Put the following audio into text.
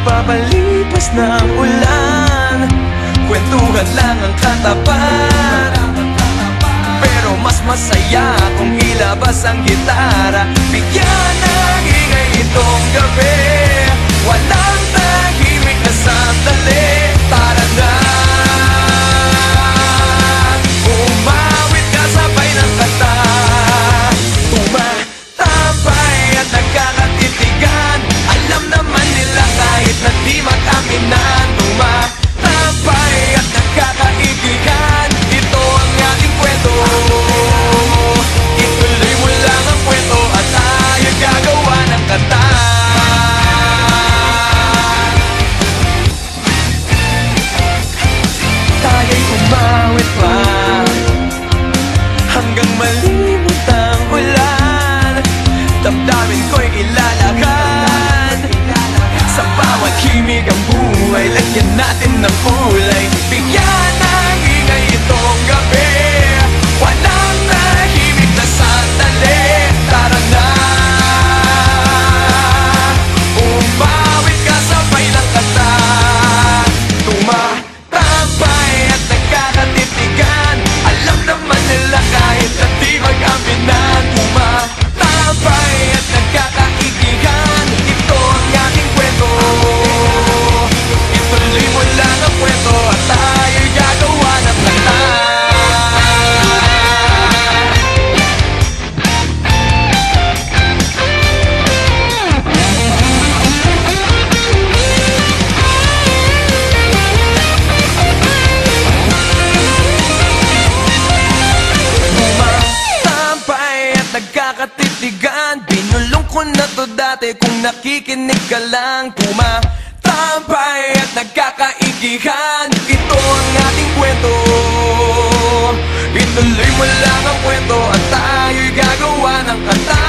Nagpapalipas ng ulan, kwentuhan lang ang katapat. Pero mas masaya kung ilabas ang gitara. Bigyan ng ingay itong gabi, walang tahimik na sandali. Tara na, umawit ka sabay ng kanta. Tumatambay at nagkakatitigan, alam naman nila kahit na di mag-aminan. Tumatambay at nagkakaigihan, ito ang ating kwento. Ituloy mo lang ang kwento at tayo'y gagawa ng kanta. Tayo'y umawit pa hanggang malimot ang ulan. Damdamin ko'y ilalakad, sa bawat himig ang buhay, lagyan natin ng kulay. Bigyan ng ingay itong gabi, walang tahimik na sandali. Tara na, umawit ka sabay ng kanta. Tumatambay at nagkakatitigan, alam naman nila kahit na di mag-aminan. Tumatambay at nagkakaigihan, ito ang ating kwento. Ituloy mo lang ang kwento at tayo'y gagawa ng kanta. Tumatambay at nagkakatitigan, binulong ko na to dati kung nakikinig ka lang. Tumatambay at nagkakaigihan, ito ang ating kwento. Ituloy mo lang ang kwento at tayo'y gagawa ng kanta.